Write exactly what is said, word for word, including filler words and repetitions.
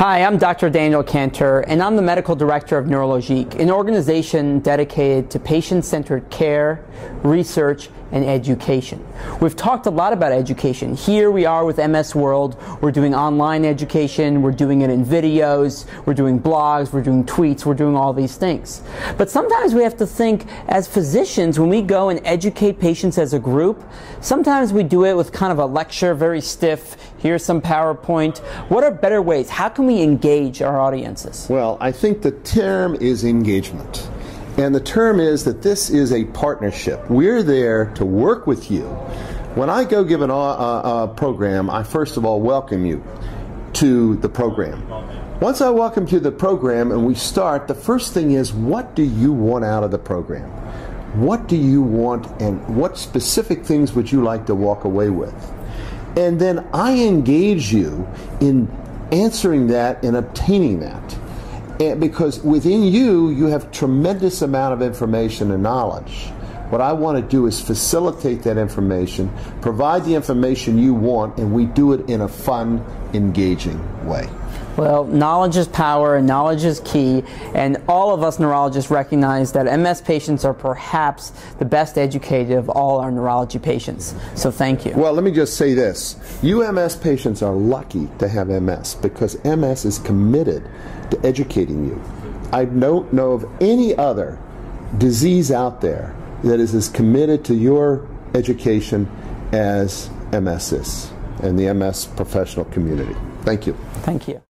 Hi, I'm Doctor Daniel Cantor, and I'm the Medical Director of Neurologique, an organization dedicated to patient-centered care, research, and education. We've talked a lot about education. Here we are with M S World. We're doing online education, we're doing it in videos, we're doing blogs, we're doing tweets, we're doing all these things. But sometimes we have to think as physicians, when we go and educate patients as a group, sometimes we do it with kind of a lecture, very stiff, here's some PowerPoint. What are better ways? How can we engage our audiences? Well, I think the term is engagement. And the term is that this is a partnership. We're there to work with you. When I go give an, a, a program, I first of all welcome you to the program. Once I welcome you to the program and we start, the first thing is, what do you want out of the program? What do you want, and what specific things would you like to walk away with? And then I engage you in answering that and obtaining that. And because within you, you have tremendous amount of information and knowledge. What I want to do is facilitate that information, provide the information you want, and we do it in a fun, engaging way. Well, knowledge is power, and knowledge is key, and all of us neurologists recognize that M S patients are perhaps the best educated of all our neurology patients. So thank you. Well, let me just say this. You M S patients are lucky to have M S because M S is committed to educating you. I don't know of any other disease out there that is as committed to your education as M S is, and the M S professional community. Thank you. Thank you.